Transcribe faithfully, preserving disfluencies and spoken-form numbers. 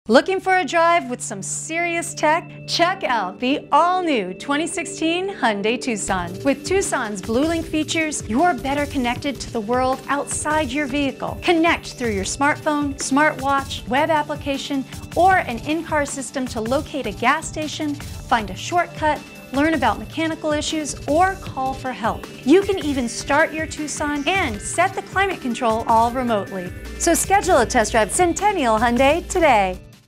Looking for a drive with some serious tech? Check out the all-new twenty sixteen Hyundai Tucson. With Tucson's BlueLink features, you're better connected to the world outside your vehicle. Connect through your smartphone, smartwatch, web application, or an in-car system to locate a gas station, find a shortcut, learn about mechanical issues, or call for help. You can even start your Tucson and set the climate control all remotely. So schedule a test drive Centennial Hyundai today.